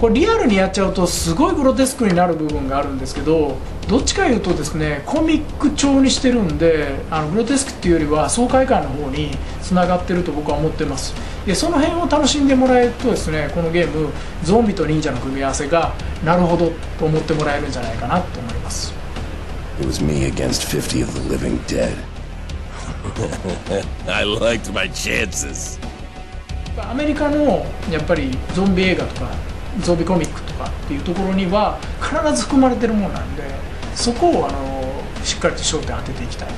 これリアルにやっちゃうとすごいグロテスクになる部分があるんですけど、どっちかいうとですねコミック調にしてるんで、グロテスクっていうよりは爽快感の方につながってると僕は思ってます。でその辺を楽しんでもらえるとですね、このゲームゾンビと忍者の組み合わせがなるほどと思ってもらえるんじゃないかなと思います。 It was me against 50 of the living dead. I liked my chances. アメリカのやっぱりゾンビ映画とかゾンビコミックとかっていうところには必ず含まれてるものなんで、そこをしっかりと焦点当てていきたいな。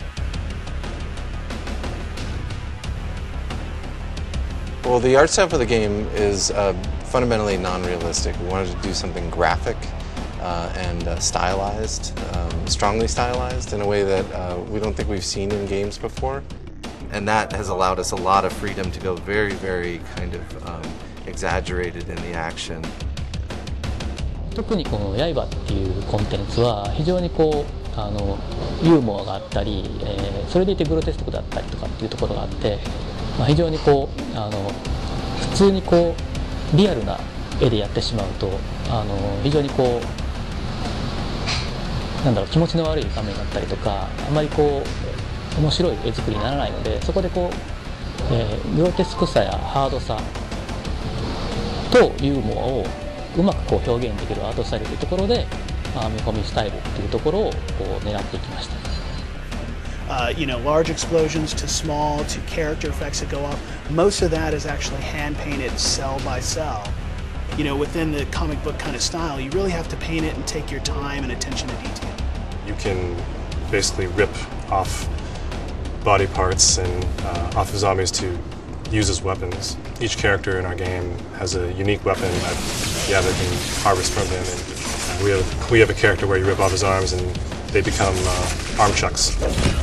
Well, the art style for the game is fundamentally non-realistic. We wanted to do something graphic and stylized, strongly stylized in a way that we don't think we've seen in games before. And that has allowed us a lot of freedom to go very, very kind of exaggerated in the action. 特にこの刃っていうコンテンツは非常にこうユーモアがあったり、それでいてグロテスクだったりとかっていうところがあって、非常にこう普通にこうリアルな絵でやってしまうと非常にこうなんだろう、気持ちの悪い画面だったりとか、あまりこう面白い絵作りにならないので、そこでこう、グロテスクさやハードさとユーモアをうまくこう表現できるアートスタイルというところで、見込みスタイルっていうところをこう狙っていきました。 Large explosions to small to character effects that go up. Most of that is actually hand painted cell by cell. Within the comic book kind of style, you really have to paint it and take your time and attention to detail. You can basically rip off body parts and off of zombies to use as weapons. Each character in our game has a unique weapon that can harvest from him. And we have a character where you rip off his arms and they become arm chucks.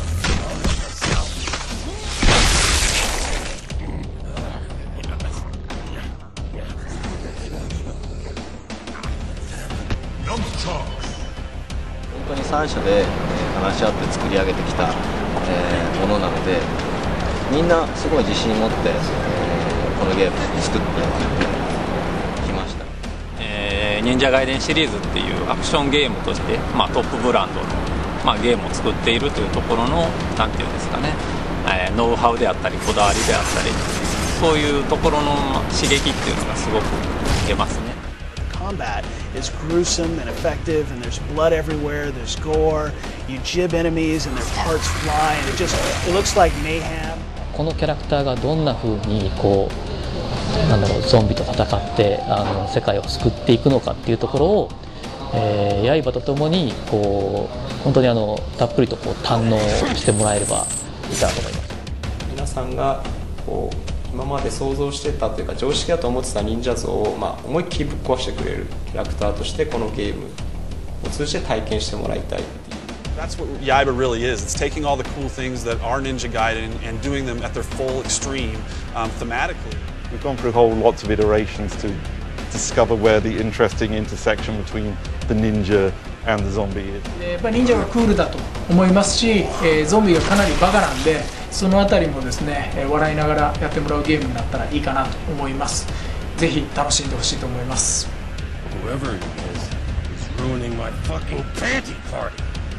本当に3社で話し合って作り上げてきたものなので、みんなすごい自信持ってこのゲームを作ってきました。 忍者ガイデンシリーズっていうアクションゲームとして、トップブランドの、ゲームを作っているというところのなんていうんですかね、ノウハウであったりこだわりであったり、そういうところの刺激っていうのがすごく受けますね。 Combat is gruesome and effective, and there's blood everywhere, there's gore, you jib enemies and their parts fly, and it looks like mayhem. このキャラクターがどんな風にこうなんだろう、ゾンビと戦って世界を救っていくのかっていうところを、刃とともにこう本当にたっぷりとこう堪能してもらえればいいかなと思います。 皆さんがこう今まで想像してたというか常識だと思ってた忍者像を、思いっきりぶっ壊してくれるキャラクターとしてこのゲームを通じて体験してもらいたいっていう。 That's what Yaiba really is. It's taking all the cool things that are Ninja Gaiden and doing them at their full extreme thematically. We've gone through whole lots of iterations to discover where the interesting intersection between the ninja and the zombie is. やっぱり忍者がクールだと思いますし、ゾンビがかなりバカなんで、そのあたりもですね、笑いながらやってもらうゲームになったらいいかなと思います。ぜひ楽しんでほしいと思います。 Whoever he is, he's ruining my fucking panty party.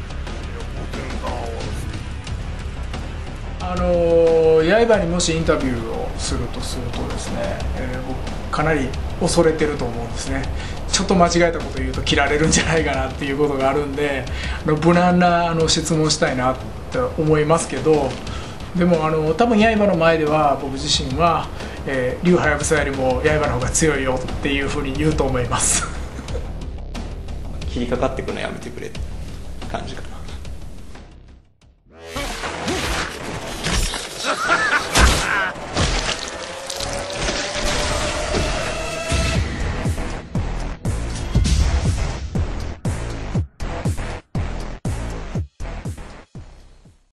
刃にもしインタビューをするとですね、僕かなり恐れてると思うんですね。ちょっと間違えたこと言うと切られるんじゃないかなっていうことがあるんで、無難な質問したいなって思いますけど、でも多分刃の前では僕自身は、竜はやぶさよりも刃の方が強いよっていうふうに言うと思います。 切りかかってくのやめてくれって感じが